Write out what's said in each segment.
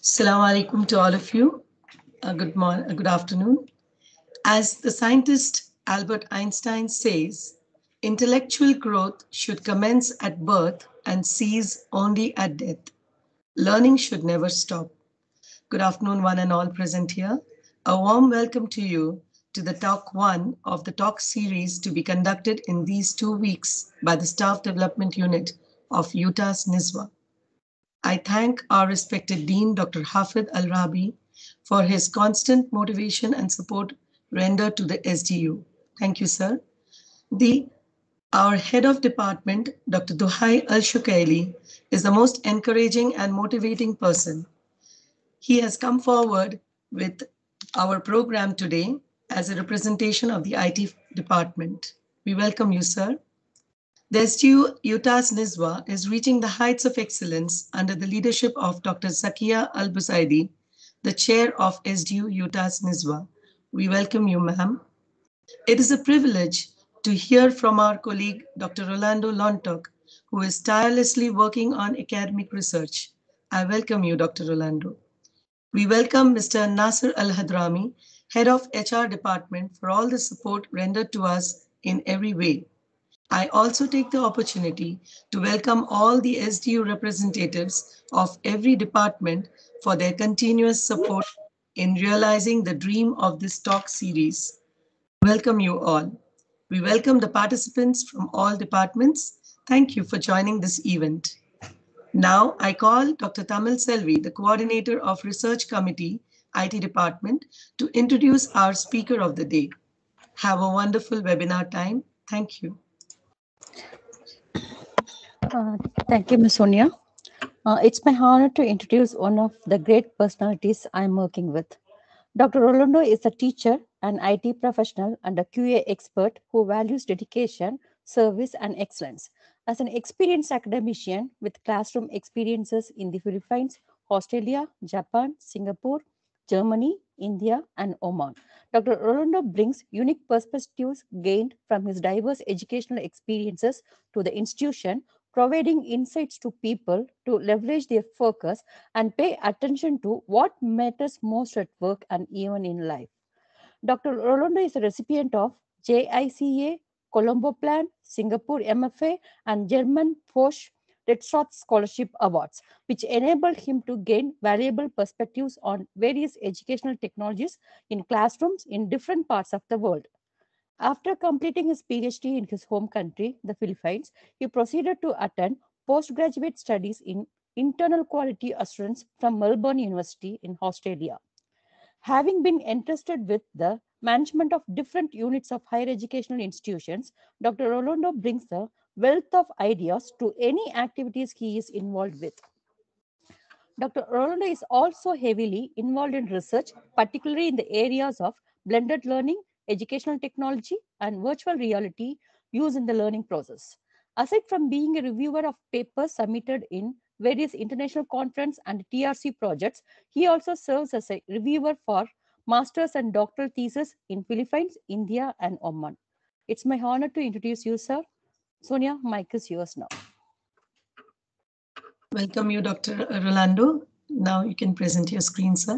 Assalamu alaikum to all of you. Good afternoon. As the scientist Albert Einstein says, intellectual growth should commence at birth and cease only at death. Learning should never stop. Good afternoon, one and all present here. A warm welcome to you to the Talk 1 of the Talk series to be conducted in these 2 weeks by the Staff Development Unit of Utah's NISWA. I thank our respected Dean, Dr. Hafid Al-Rabi, for his constant motivation and support rendered to the SDU. Thank you, sir. Our head of department, Dr. Duhai Al-Shukaili, is the most encouraging and motivating person. He has come forward with our program today as a representation of the IT department. We welcome you, sir. The STU Utah's NISWA is reaching the heights of excellence under the leadership of Dr. Zakia Al-Busaidi, the chair of SDU Utah's NISWA. We welcome you, ma'am. It is a privilege to hear from our colleague, Dr. Rolando Lontok, who is tirelessly working on academic research. I welcome you, Dr. Rolando. We welcome Mr. Nasser Al-Hadrami, head of HR department, for all the support rendered to us in every way. I also take the opportunity to welcome all the SDU representatives of every department for their continuous support in realizing the dream of this talk series. Welcome you all. We welcome the participants from all departments. Thank you for joining this event. Now I call Dr. Tamil Selvi, the coordinator of Research Committee, IT Department, to introduce our speaker of the day. Have a wonderful webinar time. Thank you. Thank you, Ms. Sonia. It's my honor to introduce one of the great personalities I'm working with. Dr. Rolando is a teacher, an IT professional, and a QA expert who values dedication, service, and excellence. As an experienced academician with classroom experiences in the Philippines, Australia, Japan, Singapore, Germany, India, and Oman, Dr. Rolando brings unique perspectives gained from his diverse educational experiences to the institution, providing insights to people to leverage their focus and pay attention to what matters most at work and even in life. Dr. Rolando is a recipient of JICA, Colombo Plan, Singapore MFA, and German Foch Redstart Scholarship Awards, which enabled him to gain valuable perspectives on various educational technologies in classrooms in different parts of the world. After completing his PhD in his home country, the Philippines, he proceeded to attend postgraduate studies in internal quality assurance from Melbourne University in Australia. Having been entrusted with the management of different units of higher educational institutions, Dr. Rolando brings a wealth of ideas to any activities he is involved with. Dr. Rolando is also heavily involved in research, particularly in the areas of blended learning, educational technology, and virtual reality used in the learning process. Aside from being a reviewer of papers submitted in various international conference and TRC projects, he also serves as a reviewer for master's and doctoral thesis in Philippines, India, and Oman. It's my honor to introduce you, sir. Sonia, mic is yours now. Welcome you, Dr. Rolando. Now you can present your screen, sir.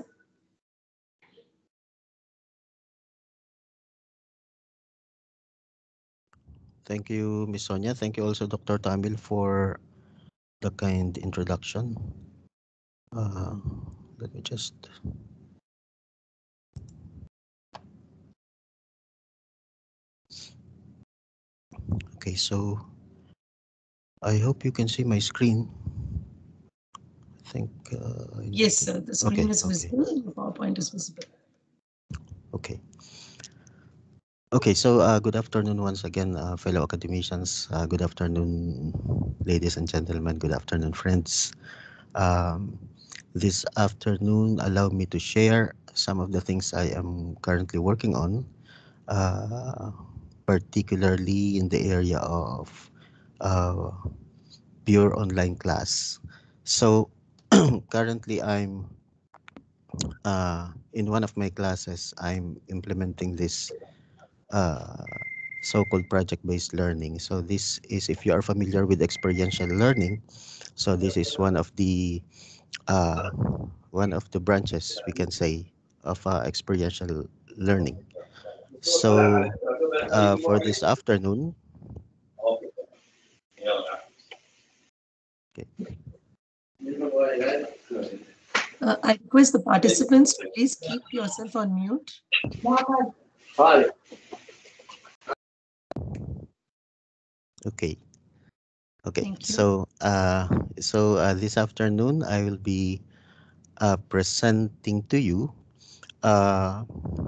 Thank you, Ms. Sonia. Thank you also, Dr. Tamil, for the kind introduction. Let me just... Okay, so I hope you can see my screen. I think... yes, sir. The screen is visible. The PowerPoint is visible. Okay. Okay, so good afternoon once again, fellow academicians. Good afternoon, ladies and gentlemen. Good afternoon, friends. This afternoon, allow me to share some of the things I am currently working on, particularly in the area of pure online class. So currently, I'm in one of my classes, I'm implementing this so-called project-based learning. So this is, if you are familiar with experiential learning, so this is one of the one of the branches, we can say, of experiential learning. So for this afternoon, okay, I request the participants to please keep yourself on mute. okay, okay. Thank you. So this afternoon, I will be presenting to you uh,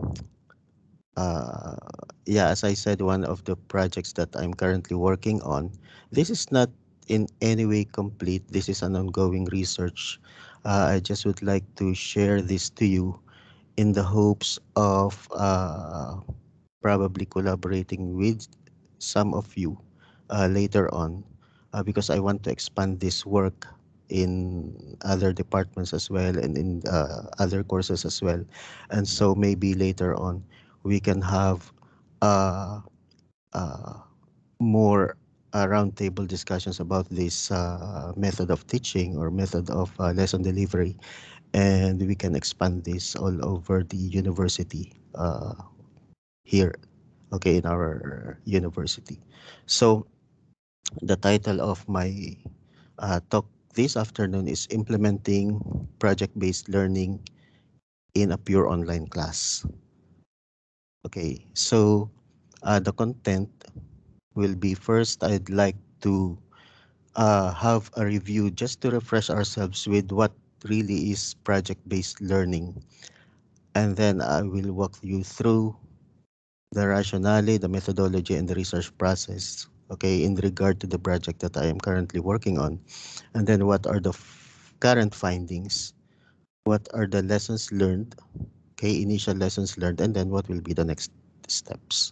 uh, yeah, as I said, one of the projects that I'm currently working on. This is not in any way complete. This is an ongoing research. I just would like to share this to you in the hopes of probably collaborating with some of you later on, because I want to expand this work in other departments as well, and in other courses as well. And so maybe later on we can have uh, uh, more roundtable discussions about this method of teaching or method of lesson delivery, and we can expand this all over the university here, okay, in our university. So the title of my talk this afternoon is Implementing Project-Based Learning in a Pure Online Class. Okay, so the content will be, first, I'd like to have a review just to refresh ourselves with what really is project-based learning. And then I will walk you through the rationale, the methodology, and the research process, okay, in regard to the project that I am currently working on. And then what are the current findings? What are the lessons learned? Okay, initial lessons learned, and then what will be the next steps?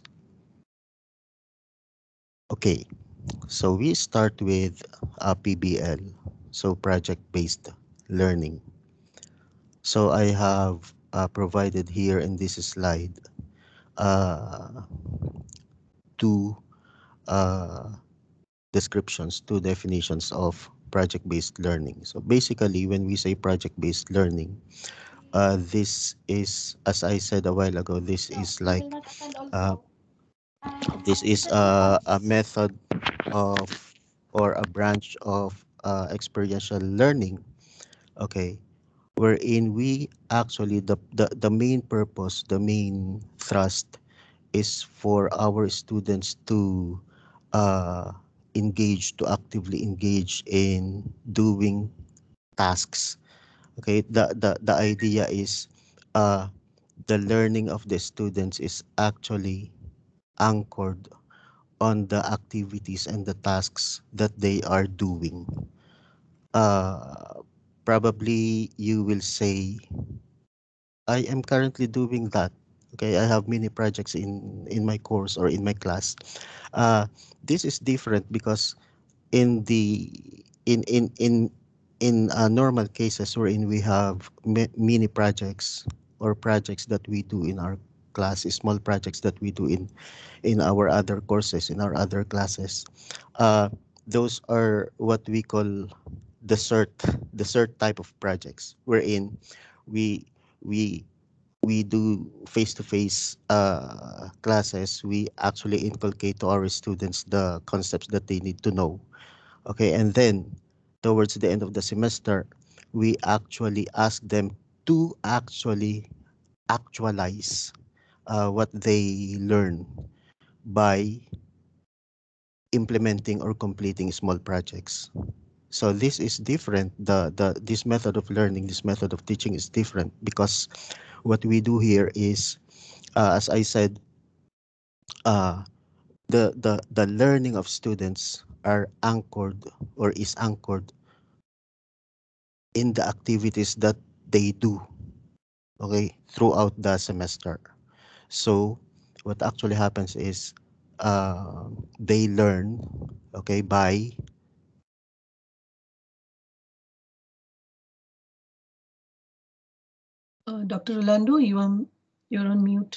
Okay, so we start with PBL, so project-based learning. So I have provided here in this slide uh, two uh, descriptions, two definitions of project-based learning. So basically, when we say project-based learning, this is, as I said a while ago, uh, this is a method of or a branch of experiential learning, okay, wherein we actually the main purpose, the main thrust is for our students to uh, to actively engage in doing tasks. Okay, the idea is uh, the learning of the students is actually anchored on the activities and the tasks that they are doing. Uh, Probably you will say, I am currently doing that. Okay, I have many projects in my course or in my class. Uh, this is different because in the in normal cases wherein we have mini projects or projects that we do in our class, small projects that we do in our other courses, in our other classes, uh, those are what we call the cert type of projects, wherein we we we do face-to-face classes. We actually inculcate to our students the concepts that they need to know. Okay, and then towards the end of the semester, we actually ask them to actually actualize what they learn by implementing or completing small projects. So this is different. The this method of learning, this method of teaching is different because what we do here is, as I said, uh, the learning of students are anchored or is anchored in the activities that they do, okay, throughout the semester. So what actually happens is they learn, okay, by Dr. Rolando, you're on mute.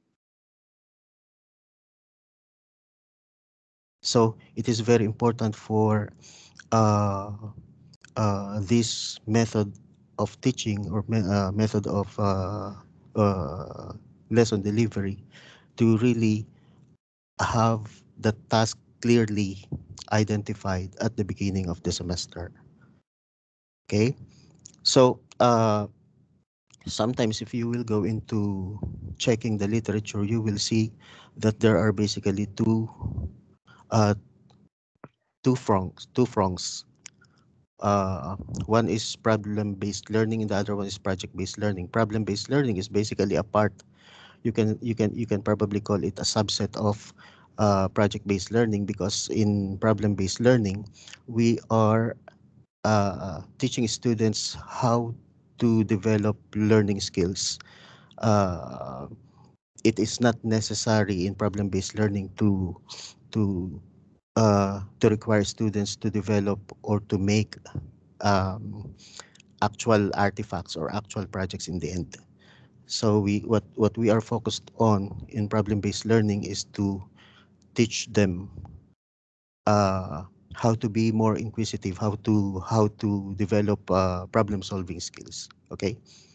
so it is very important for uh, this method of teaching or method of uh, lesson delivery to really have the task clearly identified at the beginning of the semester. Okay, so sometimes if you will go into checking the literature, you will see that there are basically uh, two prongs. Uh, One is problem-based learning, and the other one is project-based learning. Problem-based learning is basically a part. You can probably call it a subset of project-based learning, because in problem-based learning, we are teaching students how to develop learning skills. Uh, it is not necessary in problem-based learning to to require students to develop or to make um, actual artifacts or actual projects in the end. So what we are focused on in problem-based learning is to teach them uh, how to be more inquisitive, how to develop problem-solving skills. Okay.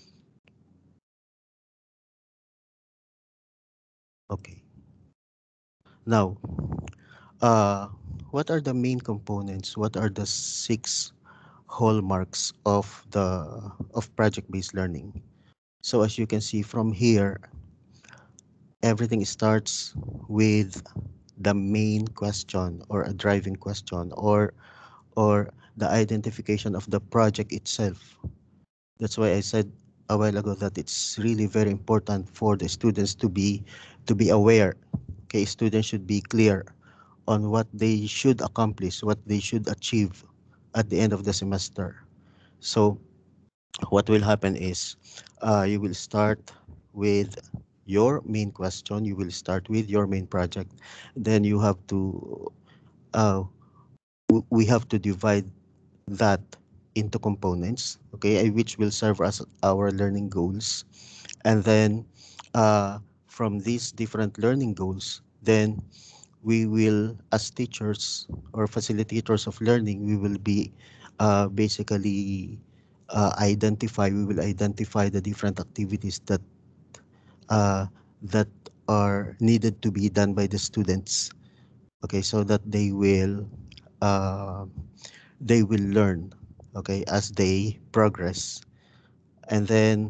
Okay. Now, uh, what are the main components? What are the six hallmarks of project-based learning? So as you can see from here, everything starts with the main question or a driving question, or the identification of the project itself. That's why I said a while ago that it's really very important for the students to be aware. Okay, students should be clear on what they should accomplish, what they should achieve at the end of the semester. So what will happen is you will start with your main question, you will start with your main project, then you have to uh, we have to divide that into components, okay, which will serve as our learning goals. And then from these different learning goals, then we will, as teachers or facilitators of learning, we will be basically we will identify the different activities uh, that are needed to be done by the students. Okay, so that uh, they will learn, okay, as they progress. And then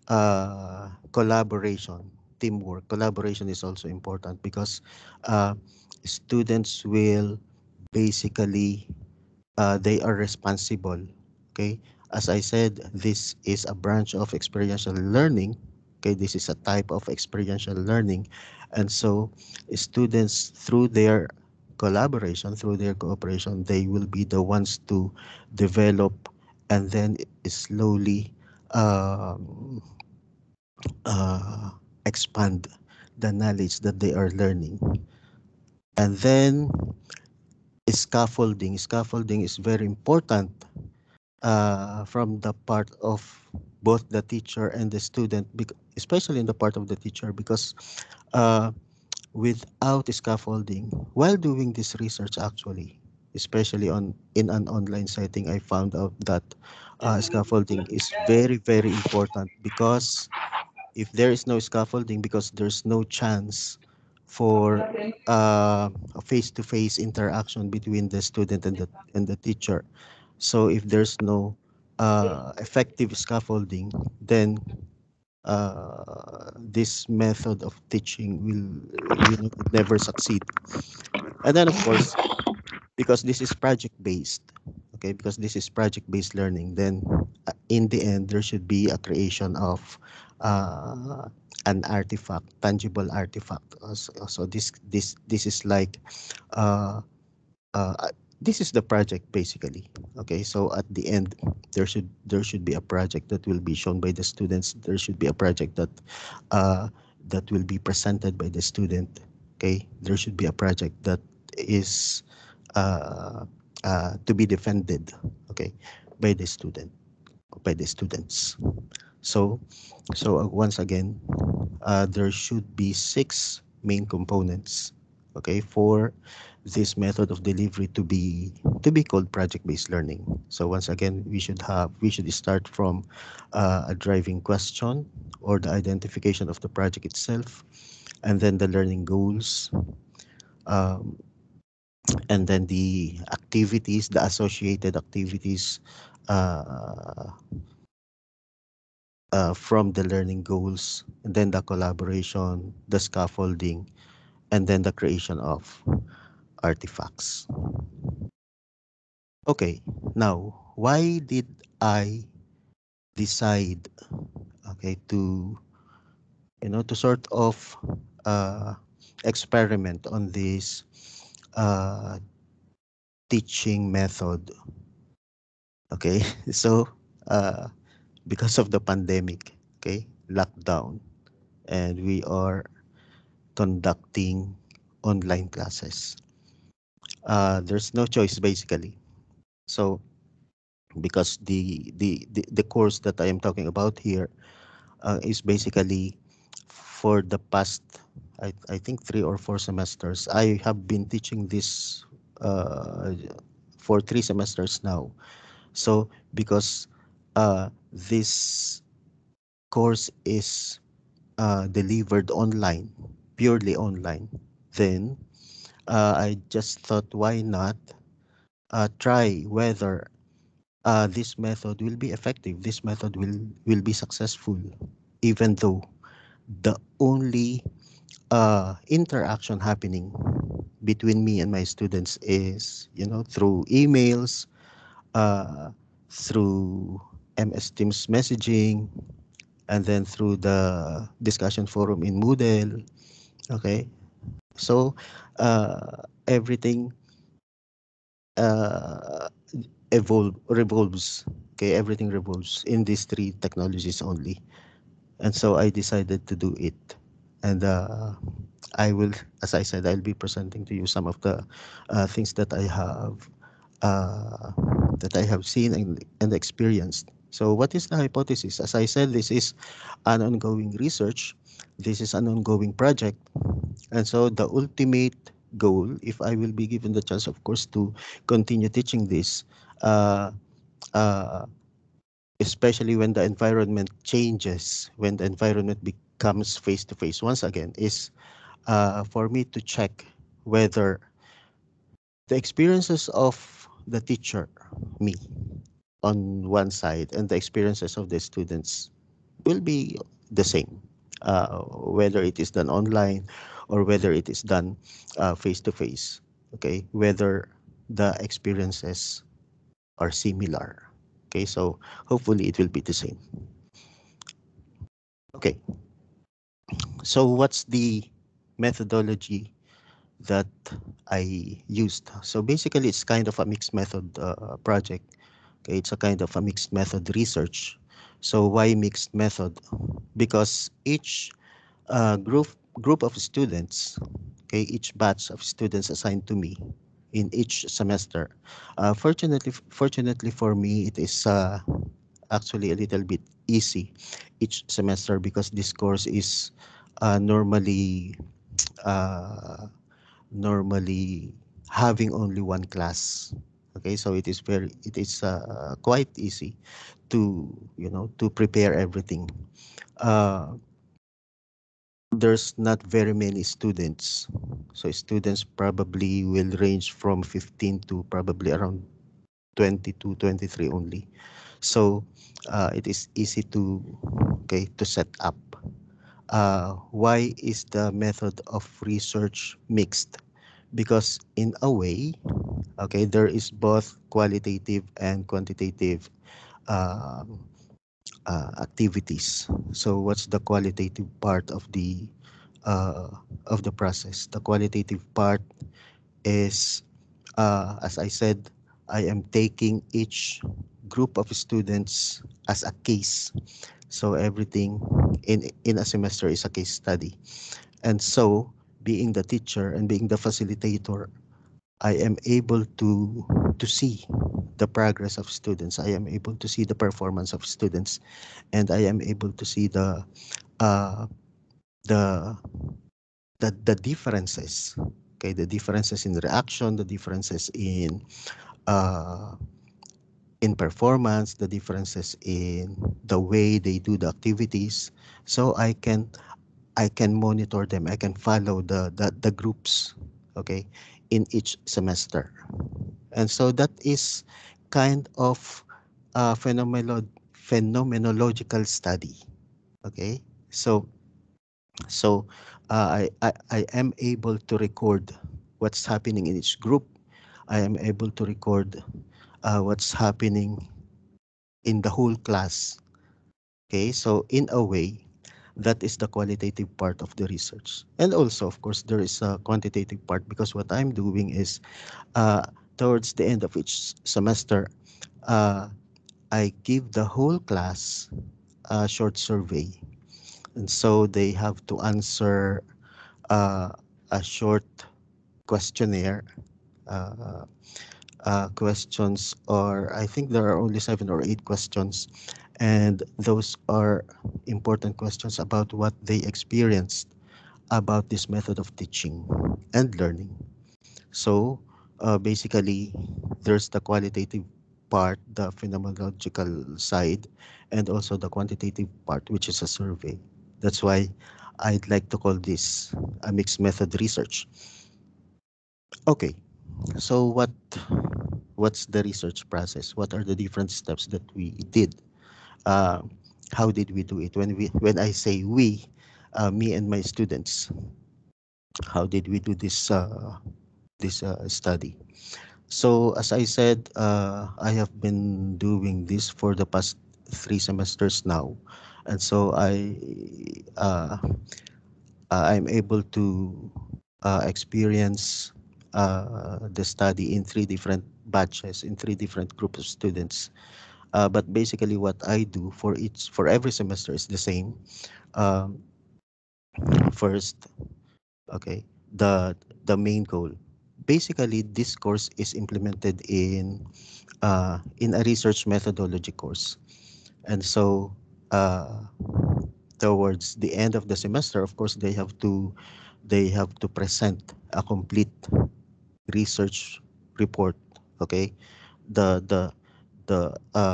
collaboration is also important, because uh, students will basically they are responsible. Okay, as I said, this is a branch of experiential learning. Okay, this is a type of experiential learning, and so students, through their collaboration, through their cooperation, they will be the ones to develop and then slowly um, uh, expand the knowledge that they are learning. And then scaffolding is very important from the part of both the teacher and the student, especially in the part of the teacher, because uh, without scaffolding, while doing this research, actually, especially on in an online setting, I found out that scaffolding is very, very important, because if there is no scaffolding, because there's no chance for a face-to-face interaction between the student and the teacher. So if there's no effective scaffolding, then this method of teaching will never succeed. And then, of course, because this is project based, okay, because this is project based learning, then in the end there should be a creation of uh, an artifact, tangible artifact. So this is like uh, uh, uh, this is the project basically. Okay, so at the end there should be a project that will be shown by the students. There should be a project uh, that will be presented by the student. Okay, there should be a project that is uh, to be defended, okay, by the students. So once again, there should be six main components. okay, for this method of delivery to be called project-based learning. So once again, we should start from a driving question or the identification of the project itself, and then the learning goals, um, and then the activities, the associated activities uh, from the learning goals, and then the collaboration, the scaffolding, and then the creation of artifacts. Okay, now why did I decide, okay, to to sort of uh, experiment on this uh, teaching method? Okay, so uh, because of the pandemic, okay, lockdown, and we are conducting online classes. There's no choice basically. So because the course that I am talking about here is basically for the past I think 3 or 4 semesters. I have been teaching this for 3 semesters now. So because this course is delivered online, purely online, then I just thought why not try whether this method will be effective. This method will be successful, even though the only interaction happening between me and my students is, through emails, uh, through MS Teams messaging, and then through the discussion forum in Moodle. Okay, so everything uh, revolves. Okay, everything revolves in these three technologies only, and so I decided to do it. And I will, as I said, I'll be presenting to you some of the things uh, that I have seen and experienced. So, what is the hypothesis? As I said, this is an ongoing research. This is an ongoing project, and so the ultimate goal, if I will be given the chance, of course, to continue teaching this, uh, uh, especially when the environment changes, when the environment becomes face to face, once again, is for me to check whether the experiences of the teacher, me, on one side, and the experiences of the students will be the same, whether it is done online or whether it is done face to face. Okay, whether the experiences are similar. Okay, so hopefully it will be the same. Okay, so what's the methodology that I used? So basically, it's kind of a mixed method project. Okay, it's a kind of a mixed method research. So why mixed method? Because each group of students, okay, each batch of students assigned to me in each semester. Fortunately for me, it is actually a little bit easy each semester because this course is normally uh, normally having only one class. Okay, so it is quite easy to to prepare everything. Uh, there's not very many students, so students probably will range from 15 to probably around 22, 23 only. So it is easy to set up. Why is the method of research mixed? Because in a way, okay, there is both qualitative and quantitative um, activities. So what's the qualitative part uh, of the process? The qualitative part is, as I said, I am taking each group of students as a case. So everything in a semester is a case study. And so being the teacher and being the facilitator, I am able to see the progress of students. I am able to see the performance of students, and I am able to see uh, the the differences. Okay, the differences in reaction, the differences uh, in performance, the differences in the way they do the activities. So I can monitor them. I can follow the groups, okay, in each semester. And so that is kind of phenomenological study. Okay, so I am able to record what's happening in each group. I am able to record what's happening in the whole class. Okay, so in a way, that is the qualitative part of the research. And also, of course, there is a quantitative part because what I'm doing is uh, towards the end of each semester, uh, I give the whole class a short survey. And so they have to answer uh, a short questionnaire. Uh, Questions, or I think there are only 7 or 8 questions, and those are important questions about what they experienced about this method of teaching and learning. So basically, there's the qualitative part, the phenomenological side, and also the quantitative part, which is a survey. That's why I'd like to call this a mixed method research. Okay, so what's the research process? What are the different steps that we did? Uh, how did we do it? When I say we, me and my students, how did we do this study? So as I said, I have been doing this for the past 3 semesters now, and so uh, I'm able to experience the study in 3 different batches, in 3 different groups of students. But basically, what I do for every semester is the same. Um, First, okay, the main goal. Basically, this course is implemented in a research methodology course, and so uh, towards the end of the semester, of course, they have to present a complete research report. Okay, the the the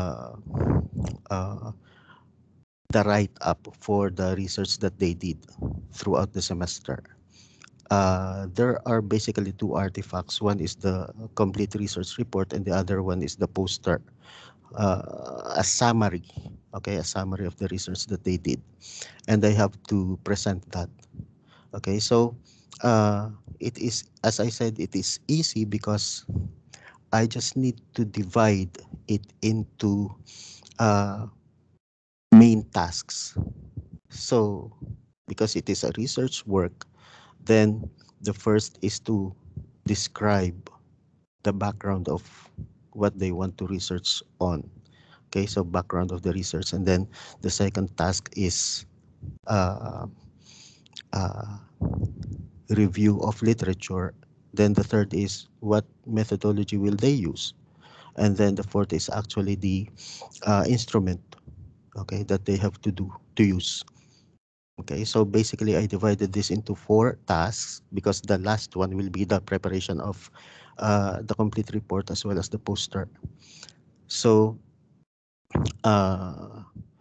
uh, the write up for the research that they did throughout the semester. There are basically 2 artifacts. One is the complete research report, and the other one is the poster, a summary, okay, a summary of the research that they did, and they have to present that. Okay, so it is, as I said, it is easy because I just need to divide it into uh, main tasks. So, because it is a research work, then the first is to describe the background of what they want to research on. Okay, so background of the research, and then the second task is uh, uh, review of literature. Then the third is what methodology will they use, and then the fourth is actually the instrument, okay, that they have to use. Okay, so basically I divided this into 4 tasks because the last one will be the preparation of the complete report as well as the poster. So uh,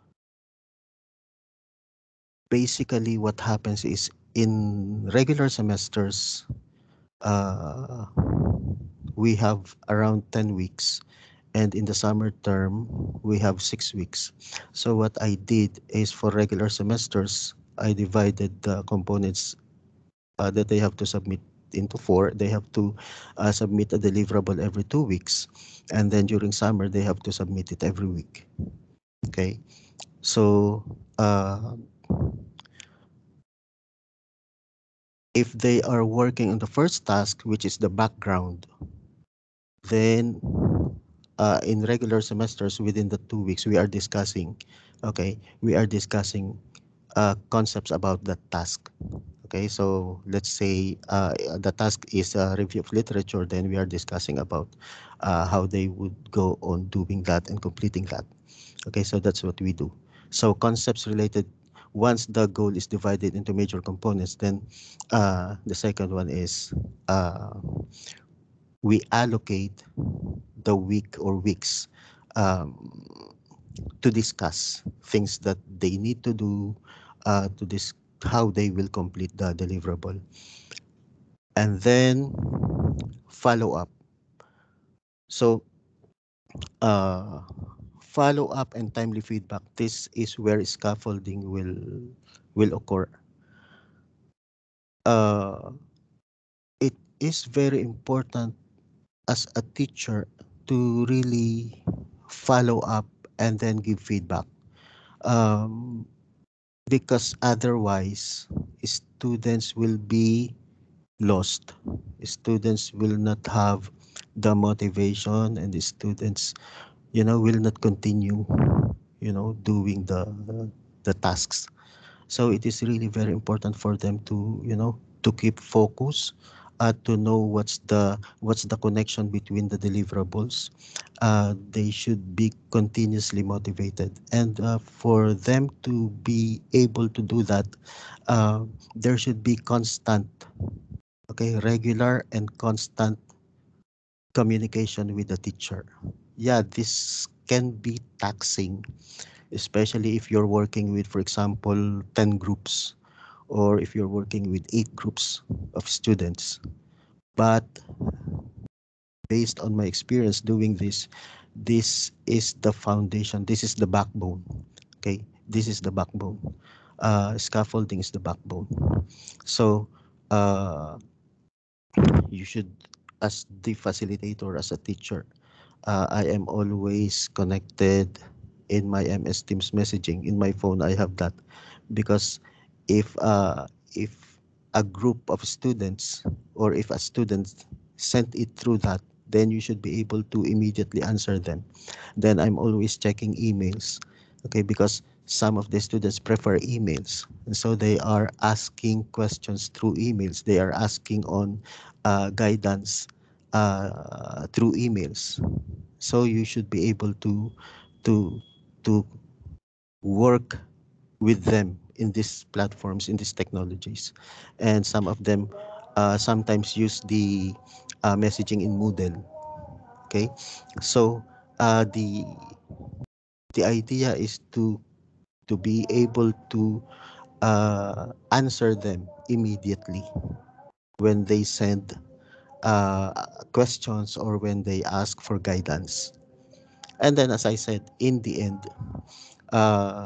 basically what happens is in regular semesters, uh, we have around 10 weeks, and in the summer term we have 6 weeks. So what I did is for regular semesters, I divided the components that they have to submit into 4. They have to submit a deliverable every 2 weeks, and then during summer they have to submit it every week. Okay, so if they are working on the first task, which is the background, then in regular semesters within the 2 weeks we are discussing, okay, we are discussing concepts about that task. Okay, so let's say the task is a review of literature, then we are discussing about how they would go on doing that and completing that. Okay, so that's what we do. So concepts related once the goal is divided into major components, then the second one is we allocate the week or weeks um, to discuss things that they need to do, to this how they will complete the deliverable, and then follow up. So uh, follow up and timely feedback. This is where scaffolding will occur. Uh, it is very important as a teacher to really follow up and then give feedback. Um, because otherwise students will be lost. Students will not have the motivation, and the students, will not continue, doing the tasks. So it is really very important for them to, to keep focus, to know what's the connection between the deliverables. They should be continuously motivated, and for them to be able to do that, there should be constant, okay, regular and constant communication with the teacher. Yeah, this can be taxing, especially if you're working with, for example, 10 groups, or if you're working with 8 groups of students. But based on my experience doing this, this is the foundation, this is the backbone. Okay, this is the backbone. Scaffolding is the backbone. So you should, as the facilitator, as a teacher, I am always connected in my MS Teams messaging. In my phone, I have that, because if a group of students, or if a student sent it through that, then you should be able to immediately answer them. Then I'm always checking emails, okay, because some of the students prefer emails, and so they are asking questions through emails. They are asking on guidance through emails. So you should be able to to work with them in these platforms, in these technologies. And some of them sometimes use the messaging in Moodle. Okay, so the idea is to be able to answer them immediately when they send questions, or when they ask for guidance. And then, as I said, in the end, uh,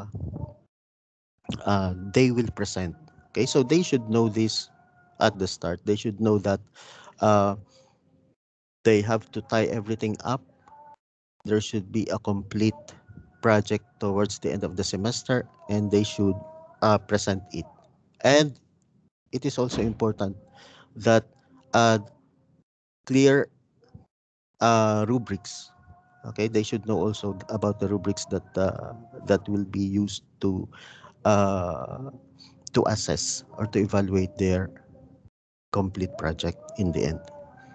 they will present. Okay, so they should know this at the start. They should know that uh, they have to tie everything up. There should be a complete project towards the end of the semester, and they should present it. And it is also important that uh, clear rubrics. Okay, they should know also about the rubrics that will be used uh, to assess or to evaluate their complete project in the end.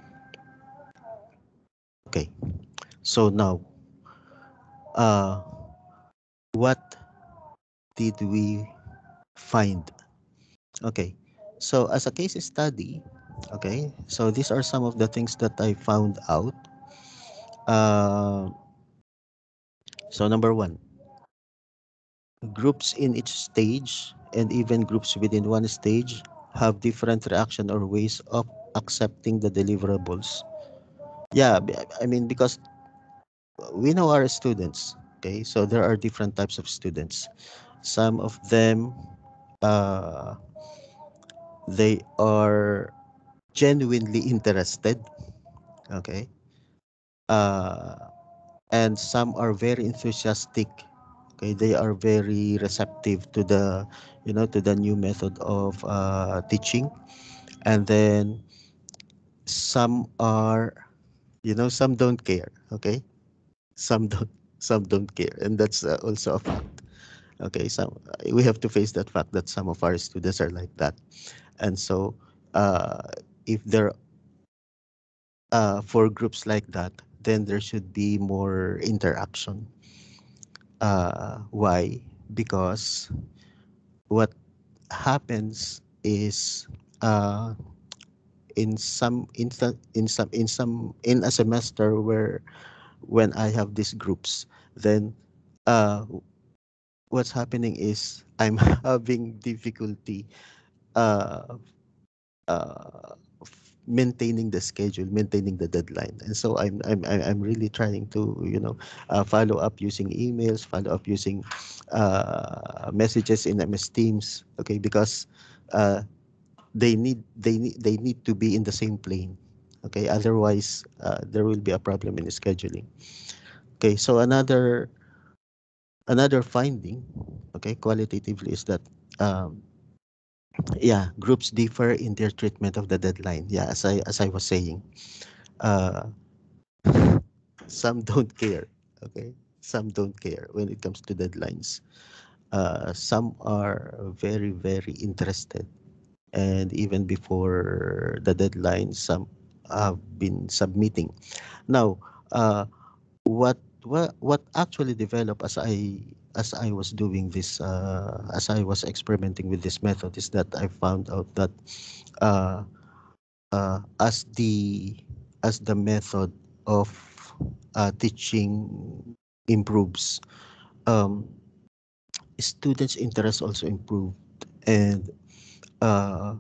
Okay, so now, uh, what did we find? Okay, so as a case study, okay, so these are some of the things that I found out. Uh, so number one, groups in each stage, and even groups within one stage, have different reaction or ways of accepting the deliverables. Yeah, I mean, because we know our students. Okay, so there are different types of students. Some of them, uh, they are genuinely interested. Okay, uh, and some are very enthusiastic. Okay, they are very receptive to the new method of teaching. And then some are, some don't care. Okay, some don't some don't care, and that's also a fact. Okay, so we have to face that fact that some of our students are like that. And so uh, if there for groups like that, then there should be more interaction. Why? Because what happens is, uh, in a semester where when I have these groups, then uh, what's happening is I'm having difficulty uh, maintaining the schedule, maintaining the deadline, and so I'm really trying to, follow up using emails, follow up using messages in MS Teams, okay, because uh, they need to be in the same plane, okay, otherwise there will be a problem in the scheduling. Okay, so another finding, okay, qualitatively, is that um, yeah, groups differ in their treatment of the deadline. Yeah, as I was saying, uh, some don't care. Okay, some don't care when it comes to deadlines. Some are very very interested, and even before the deadline, some have been submitting. Now, uh, what actually developed as I was doing this, as I was experimenting with this method, is that I found out that uh, as the method of teaching improves, um, students' interest also improved, and uh,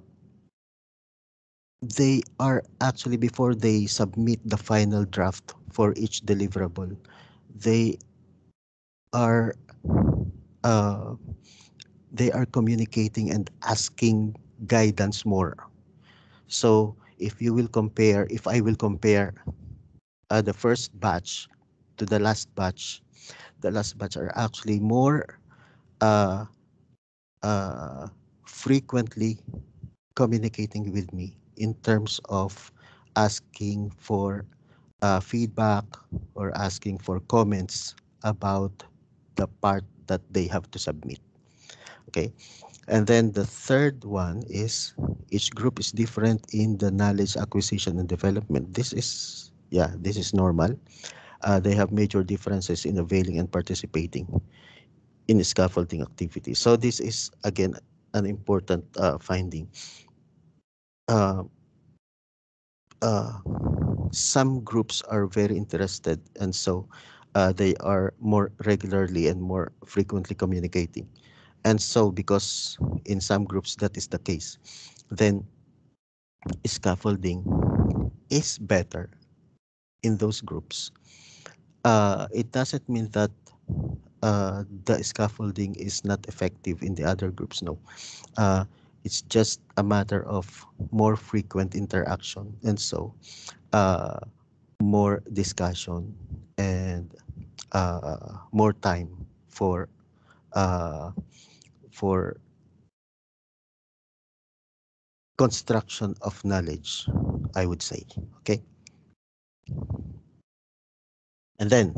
they are actually, before they submit the final draft for each deliverable, they are uh, they are communicating and asking guidance more. So if I will compare the first batch to the last batch are actually more uh, uh, frequently communicating with me in terms of asking for feedback or asking for comments about the part that they have to submit. Okay. And then the third one is each group is different in the knowledge acquisition and development. This is normal. They have major differences in availing and participating in scaffolding activities. So this is again an important finding. Uh, uh, some groups are very interested, and so they are more regularly and more frequently communicating. And so, because in some groups that is the case, then scaffolding is better in those groups. It doesn't mean that the scaffolding is not effective in the other groups. No, uh, it's just a matter of more frequent interaction, and so uh, more discussion and more time for uh, for construction of knowledge, I would say. Okay, and then,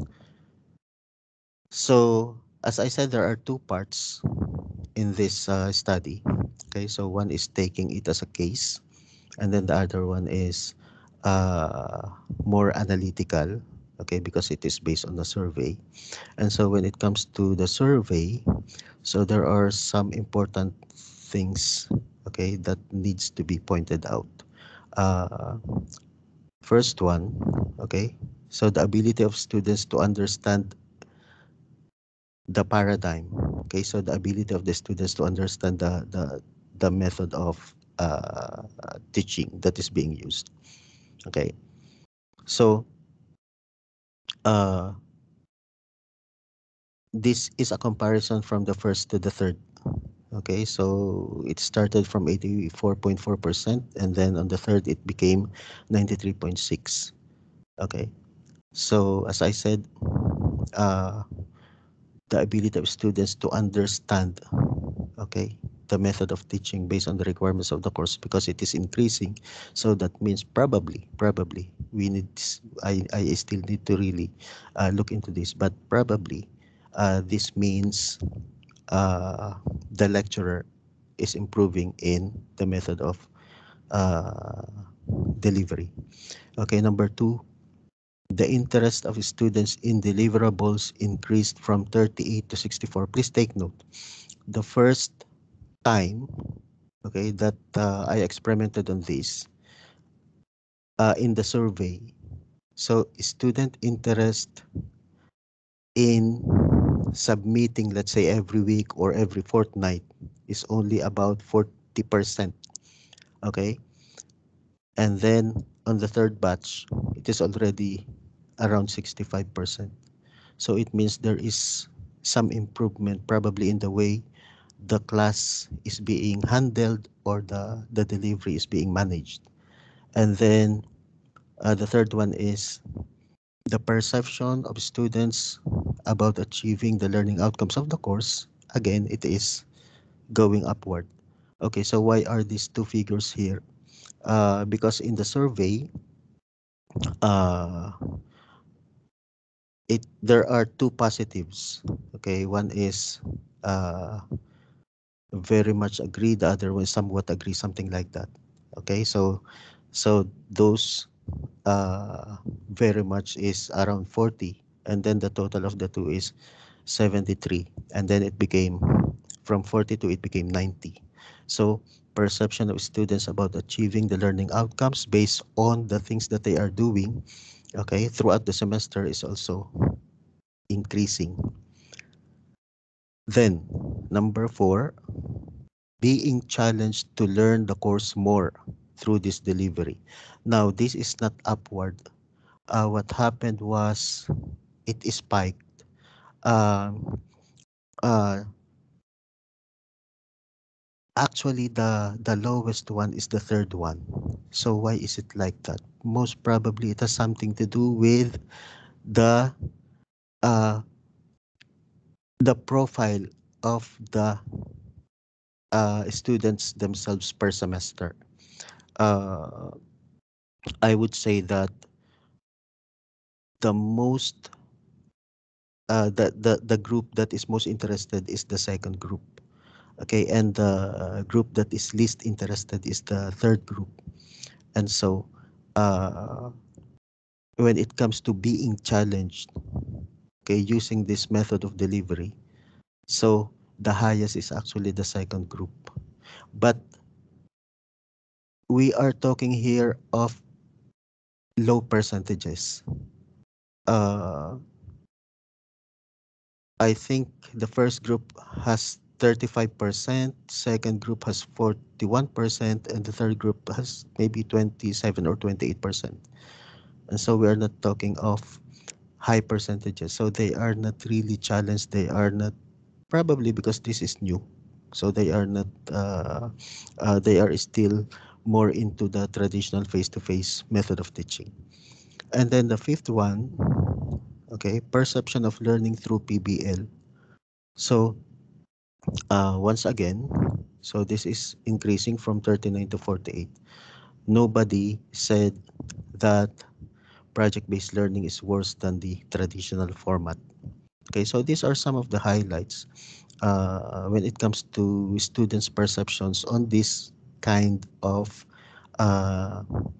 so as I said, there are two parts in this study. Okay, so one is taking it as a case, and then the other one is uh, more analytical. Okay, because it is based on the survey. And so when it comes to the survey, so there are some important things, okay, that needs to be pointed out. Uh, First one, okay, so the ability of students to understand the paradigm. Okay, so the ability of the students to understand the method of teaching that is being used. Okay, so uh, this is a comparison from the first to the third. Okay, so it started from 84.4%, and then on the third it became 93.6. Okay, so as I said, uh, the ability of students to understand, okay, the method of teaching based on the requirements of the course, because it is increasing. So that means probably we need this, I still need to really look into this, but probably this means the lecturer is improving in the method of uh, delivery. Okay, number two, the interest of students in deliverables increased from 38 to 64. Please take note. The first time, okay, that I experimented on this in the survey. So student interest in submitting, let's say every week or every fortnight, is only about 40%. Okay. And then on the third batch, it is already around 65%. So it means there is some improvement probably in the way the class is being handled or the delivery is being managed. And then the third one is the perception of students about achieving the learning outcomes of the course. Again, it is going upward. Okay, so why are these two figures here? Because in the survey, uh, there are two positives. Okay, one is uh, very much agree, the other one somewhat agree, something like that. Okay, so those very much is around 40, and then the total of the two is 73, and then it became from 42 it became 90. So perception of students about achieving the learning outcomes based on the things that they are doing, okay, throughout the semester is also increasing. Then number 4, being challenged to learn the course more through this delivery. Now this is not upward. What happened was it spiked. Um, uh, Actually, the lowest one is the third one. So why is it like that? Most probably it has something to do with the uh, the profile of the students themselves per semester. Uh, I would say that the most the group that is most interested is the second group. Okay, and the group that is least interested is the third group. And so uh, when it comes to being challenged, okay, using this method of delivery, so the highest is actually the second group. But we are talking here of low percentages. uh, I think the first group has 35%, second group has 41%, and the third group has maybe 27 or 28%. And so we are not talking of high percentages. So they are not really challenged. They are not, probably because this is new. So they are not, they are still more into the traditional face-to-face method of teaching. And then the fifth one, okay, perception of learning through PBL. So once again, so this is increasing from 39 to 48. Nobody said that project-based learning is worse than the traditional format. Okay, so these are some of the highlights when it comes to students' perceptions on this kind of uh,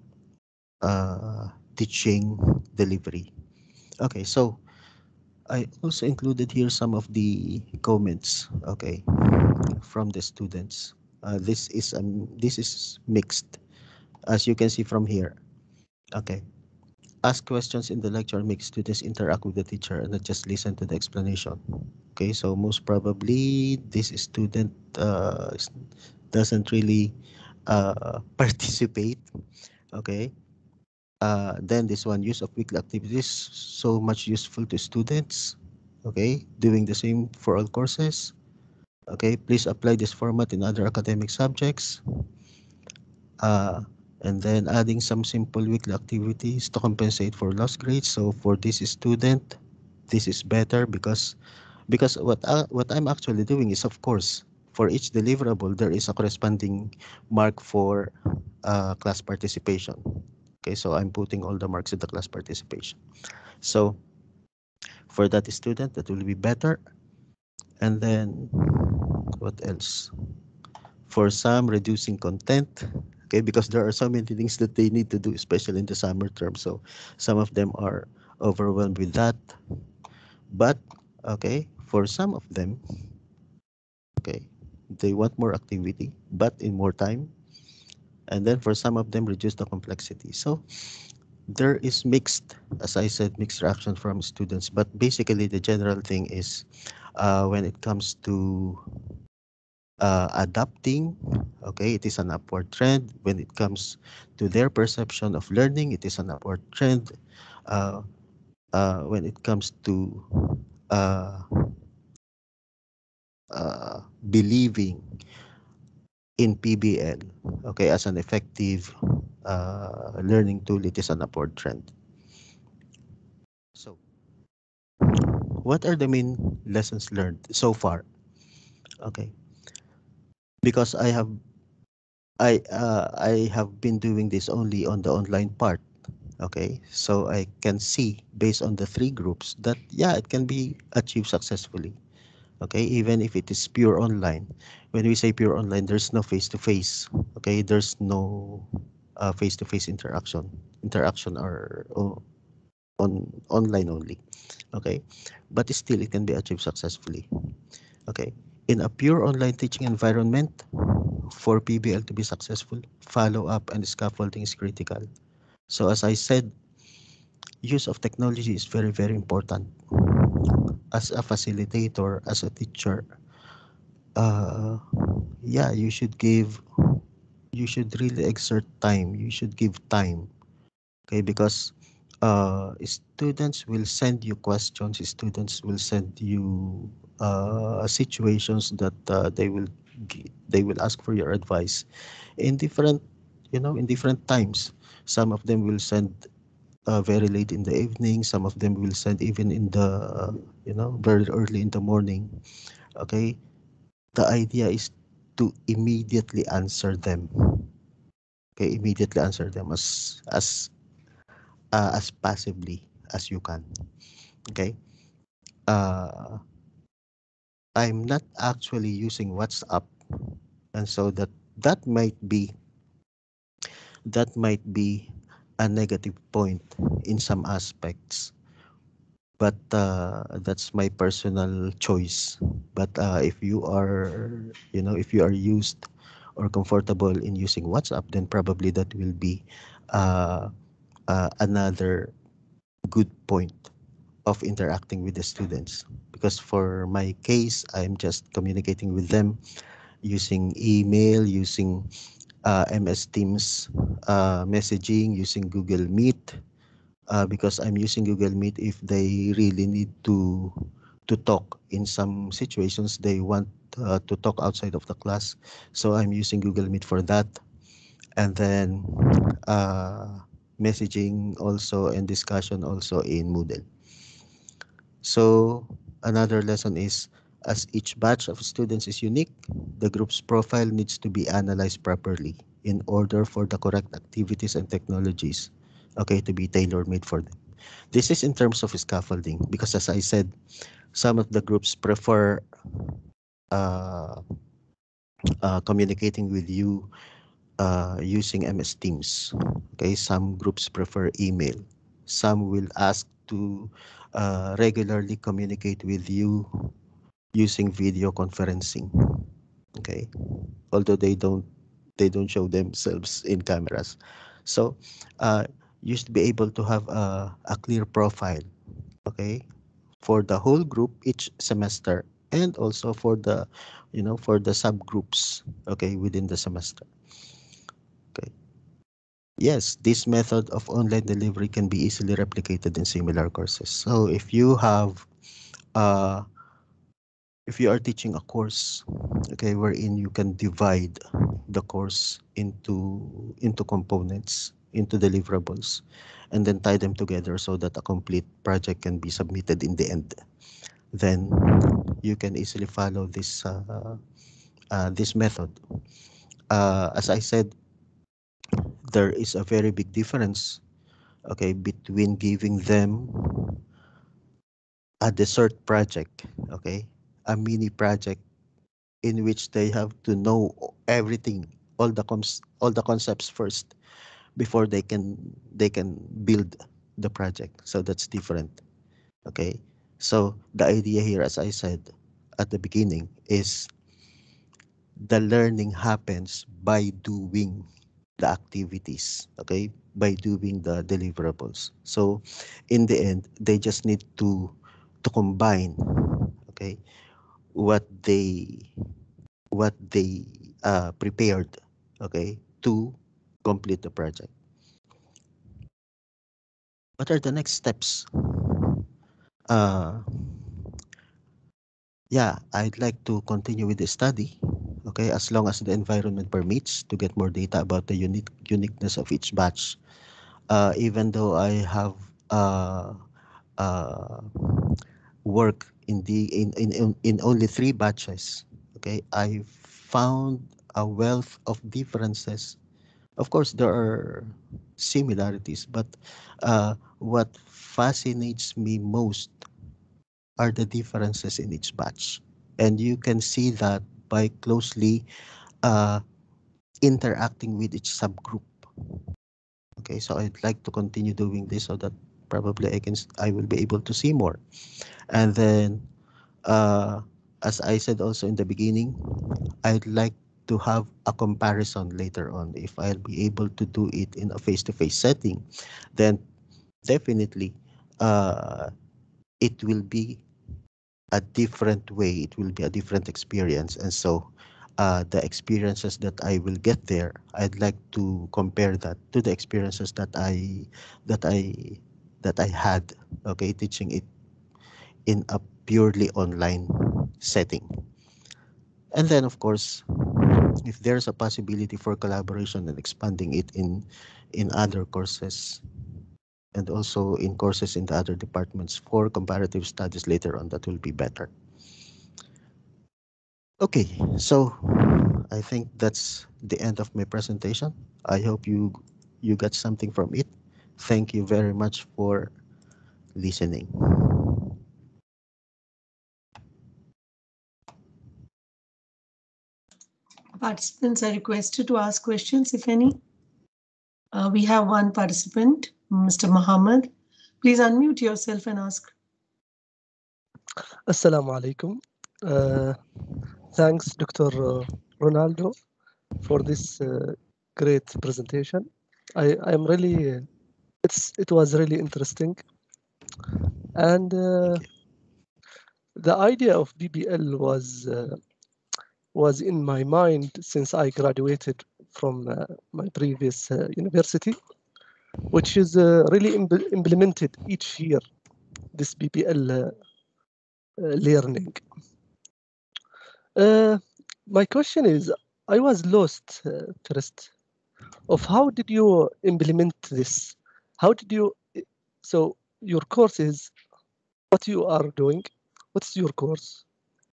teaching delivery. Okay, so I also included here some of the comments, okay, from the students. This is mixed, as you can see from here. Okay, ask questions in the lecture, make students interact with the teacher and not just listen to the explanation. Okay, so most probably this student doesn't really participate. Okay, then this one, use of weekly activities, so much useful to students. Okay, doing the same for all courses. Okay, please apply this format in other academic subjects. Uh, and then adding some simple weekly activities to compensate for lost grades. So for this student, this is better because what I'm actually doing is, of course, for each deliverable there is a corresponding mark for class participation. Okay, so I'm putting all the marks in the class participation. So for that student, that will be better. And then what else? For some, reducing content. Okay, because there are so many things that they need to do, especially in the summer term. So some of them are overwhelmed with that. But okay, for some of them, okay, They want more activity, but in more time. And then for some of them, reduce the complexity. So there is mixed, as I said, mixed reaction from students. But basically, the general thing is when it comes to adapting, okay, it is an upward trend. When it comes to their perception of learning, it is an upward trend. Uh, when it comes to uh, believing in PBL, okay, as an effective learning tool, it is an upward trend. So, what are the main lessons learned so far? Okay, because I have been doing this only on the online part. Okay, so I can see based on the three groups that yeah, it can be achieved successfully. Okay, even if it is pure online. When we say pure online, there's no face to face. Okay, there's no face to face interaction are on online only. Okay, but still it can be achieved successfully. Okay, in a pure online teaching environment, for PBL to be successful, follow up and scaffolding is critical. So as I said, use of technology is very, very important. As a facilitator, as a teacher, uh, yeah, you should really exert time. You should give time, okay? Because students will send you questions. Students will send you situations that they will ask for your advice in different, in different times. Some of them will send very late in the evening. Some of them will send even in the very early in the morning. Okay, the idea is to immediately answer them. Okay, immediately answer them as passively as you can. Okay, uh, I'm not actually using WhatsApp, and so that might be that might be a negative point in some aspects, but that's my personal choice. But if you are, if you are used or comfortable in using WhatsApp, then probably that will be uh, another good point of interacting with the students. Because for my case, I'm just communicating with them using email, using MS Teams messaging, using Google Meet, because I'm using Google Meet if they really need to talk in some situations they want to talk outside of the class. So I'm using Google Meet for that, and then messaging also and discussion also in Moodle. So another lesson is, as each batch of students is unique, the group's profile needs to be analyzed properly in order for the correct activities and technologies, okay, to be tailor-made for them. This is in terms of scaffolding because, as I said, some of the groups prefer uh, communicating with you using MS Teams. Okay, some groups prefer email. Some will ask to regularly communicate with you using video conferencing. Okay, although they don't show themselves in cameras. So you should be able to have a clear profile. Okay, for the whole group each semester, and also for the for the subgroups, okay, within the semester. Okay, yes, this method of online delivery can be easily replicated in similar courses. So uh if you are teaching a course, okay, wherein you can divide the course into components, into deliverables, and then tie them together so that a complete project can be submitted in the end, then you can easily follow this method. As I said, there is a very big difference, okay, between giving them a dessert project, okay, a mini project in which they have to know everything, all the concepts first before they can build the project. So that's different, okay. So the idea here, as I said at the beginning, is the learning happens by doing the activities, okay, by doing the deliverables. So in the end, they just need to combine, okay, what they prepared, okay, to complete the project. What are the next steps? Uh, yeah, I'd like to continue with the study, okay, as long as the environment permits, to get more data about the uniqueness of each batch. Even though I have uh, uh, work in only three batches, okay, I found a wealth of differences. Of course, there are similarities, but what fascinates me most are the differences in each batch. And you can see that by closely uh, interacting with each subgroup. Okay, so I'd like to continue doing this so that probably I will be able to see more. And then, uh, as I said also in the beginning, I'd like to have a comparison later on. If I'll be able to do it in a face-to-face setting, then definitely uh, it will be a different way. It will be a different experience. And so the experiences that I will get there, I'd like to compare that to the experiences that I that I had, okay, teaching it in a purely online setting. And then of course, if there's a possibility for collaboration and expanding it in other courses and also in courses in the other departments for comparative studies later on, that will be better. Okay, so I think that's the end of my presentation. I hope you got something from it. Thank you very much for listening. Participants are requested to ask questions, if any. We have one participant, Mr. Muhammad. Please unmute yourself and ask. Assalamu alaikum. Thanks, Dr. Ronaldo, for this great presentation. I am really, it was really interesting. And the idea of BBL was in my mind since I graduated from my previous university, which is really implemented each year, this BBL learning. My question is, I was lost first of how did you implement this? How did you, so your course is what you are doing? What's your course?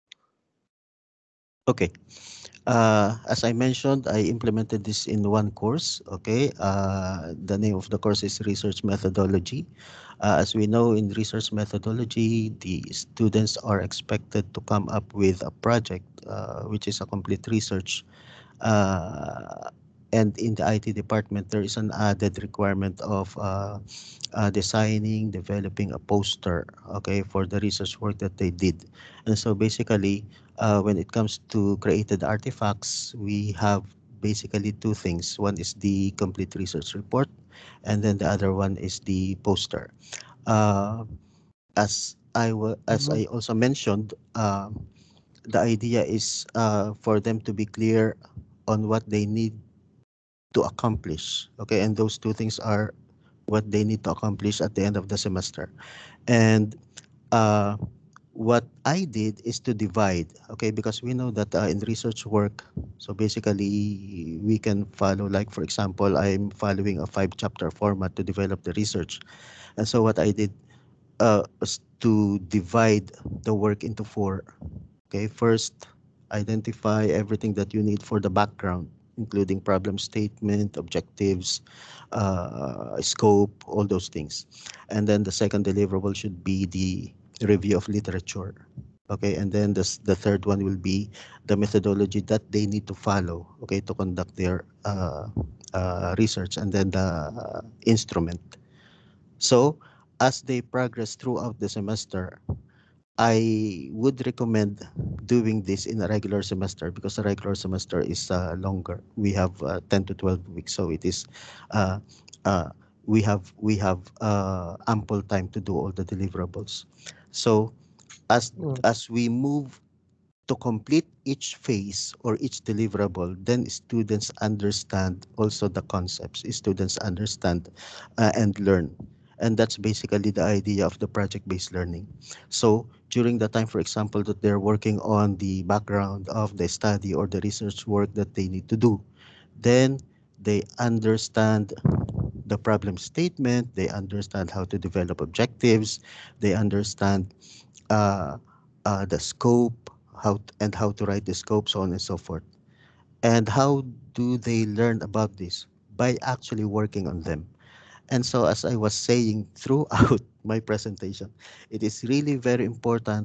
Okay. As I mentioned, I implemented this in one course. Okay. The name of the course is Research Methodology. As we know, in research methodology, the students are expected to come up with a project, which is a complete research. And in the IT department, there is an added requirement of designing, developing a poster, okay, for the research work that they did. And so basically, when it comes to created artifacts, we have basically two things. One is the complete research report, and then the other one is the poster. Uh, as I also mentioned, the idea is for them to be clear on what they need to accomplish. Okay, and those two things are what they need to accomplish at the end of the semester. And uh, what I did is to divide, okay, because we know that in research work, so basically we can follow, like for example, I'm following a 5-chapter format to develop the research. And so what I did was to divide the work into four. Okay, first, identify everything that you need for the background, including problem statement, objectives, scope, all those things. And then the second deliverable should be the review of literature. Okay, and then the third one will be the methodology that they need to follow, okay, to conduct their research, and then the instrument. So as they progress throughout the semester, I would recommend doing this in a regular semester because a regular semester is longer. We have 10 to 12 weeks, so it is uh, uh, we have ample time to do all the deliverables. So as Mm. as we move to complete each phase or each deliverable, then students understand also the concepts. Students understand and learn. And that's basically the idea of the project-based learning. So during the time, for example, that they're working on the background of the study or the research work that they need to do, then they understand the problem statement, they understand how to develop objectives, they understand uh, the scope, and how to write the scope, so on and so forth. And how do they learn about this? By actually working on them. And so, as I was saying throughout my presentation, it is really very important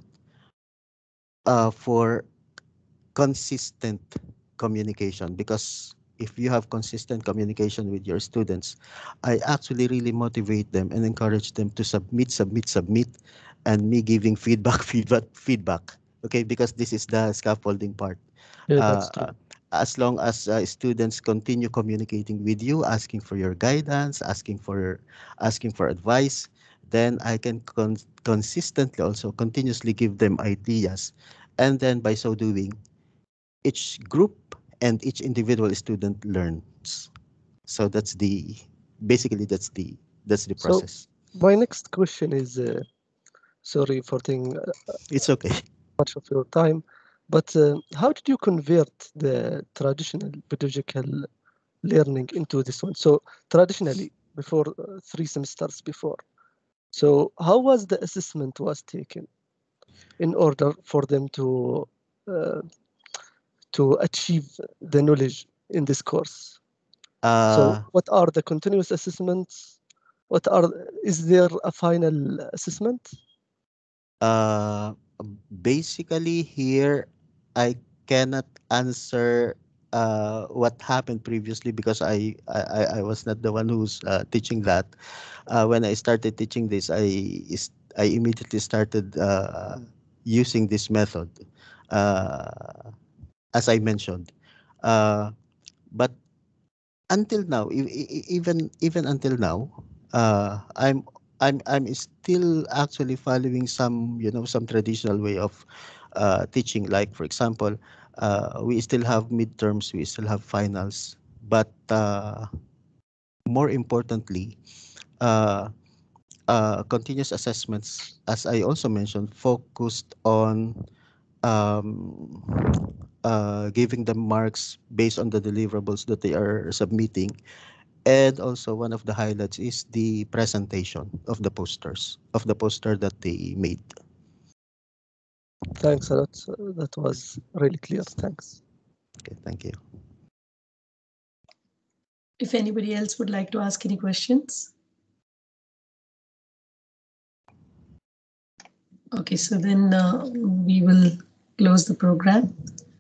for consistent communication, because if you have consistent communication with your students, I actually really motivate them and encourage them to submit, and me giving feedback, feedback. Okay, because this is the scaffolding part. Yeah, that's true. Uh, as long as students continue communicating with you, asking for your guidance, asking for advice, then I can consistently also continuously give them ideas, and then by so doing, each group and each individual student learns. So that's the So process. my next question is, sorry for taking It's okay. much of your time, but how did you convert the traditional pedagogical learning into this one? So traditionally, before 3 semesters before, so how was the assessment was taken in order for them uh, to achieve the knowledge in this course? So Uh, what are the continuous assessments? Is there a final assessment? uh, Basically here, I cannot answer what happened previously because I was not the one who's teaching that. When I started teaching this, I immediately started using this method, uh, as I mentioned. Uh, but until now, even until now, I'm still actually following some traditional way of teaching. Like for example, we still have midterms, we still have finals, but more importantly, uh, continuous assessments, as I also mentioned, focused on um, giving them marks based on the deliverables that they are submitting. And also one of the highlights is the presentation of the poster that they made. Thanks a lot. That was really clear. Thanks. Okay, thank you. If anybody else would like to ask any questions. Okay, so then we will close the program.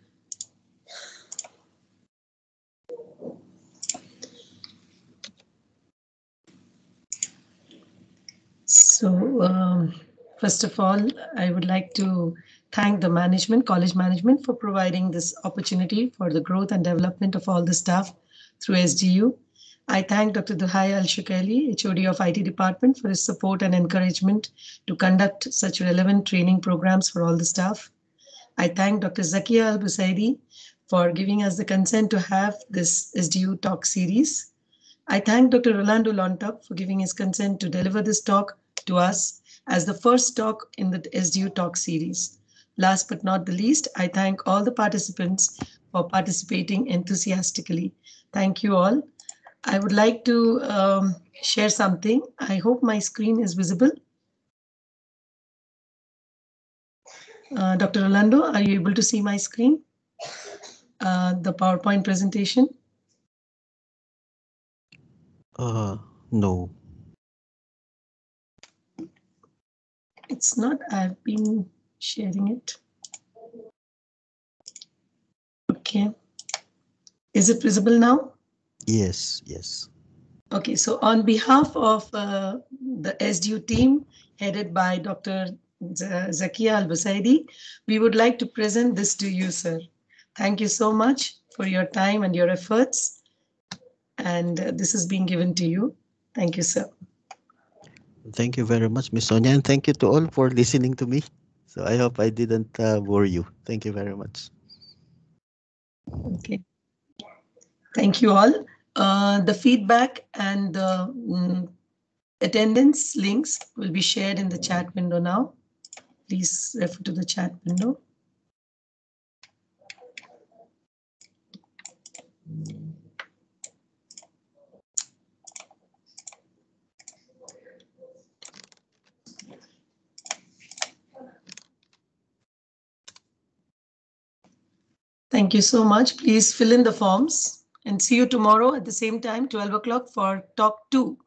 So first of all, I would like to thank the management, college management, for providing this opportunity for the growth and development of all the staff through SDU. I thank Dr. Duhai Al-Shukaili, HOD of IT department, for his support and encouragement to conduct such relevant training programs for all the staff. I thank Dr. Zakia Al-Busaidi for giving us the consent to have this SDU talk series. I thank Dr. Rolando Lontop for giving his consent to deliver this talk to us as the first talk in the SDU talk series. Last but not the least, I thank all the participants for participating enthusiastically. Thank you all. I would like to share something. I hope my screen is visible. Dr. Rolando, are you able to see my screen? The PowerPoint presentation? No. It's not, I've been sharing it. Okay. Is it visible now? Yes. Okay, so on behalf of the SDU team headed by Dr. Zakia Al-Busaidi, we would like to present this to you, sir. Thank you so much for your time and your efforts. And this is being given to you. Thank you, sir. Thank you very much, Miss Sonia, and thank you to all for listening to me. So I hope I didn't bore you. Thank you very much. Okay. Thank you all. The feedback and the attendance links will be shared in the chat window now. Please refer to the chat window. Thank you so much. Please fill in the forms and see you tomorrow at the same time, 12 o'clock for Talk 2.